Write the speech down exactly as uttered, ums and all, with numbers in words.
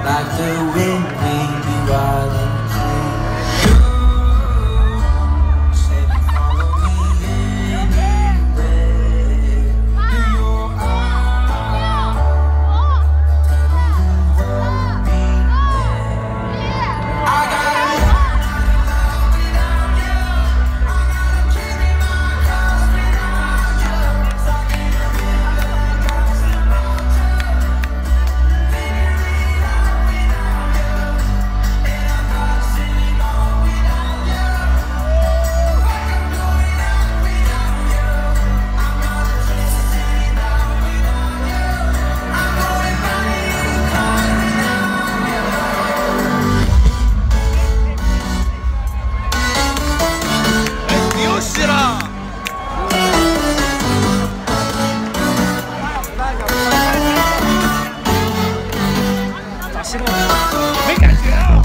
like the wind, maybe wild and free. You said you follow me anywhere. Do your heart tell me you won't be there? I gotta learn how to love without you. I gotta carry my cross without you. Stuck in the middle across the mountain. Figuring it out without you. And I'm not sitting on without you. Like I'm going out without you. I'm not just sitting down without you. I'm going running and climbing without you. Yoshira! 没感觉啊！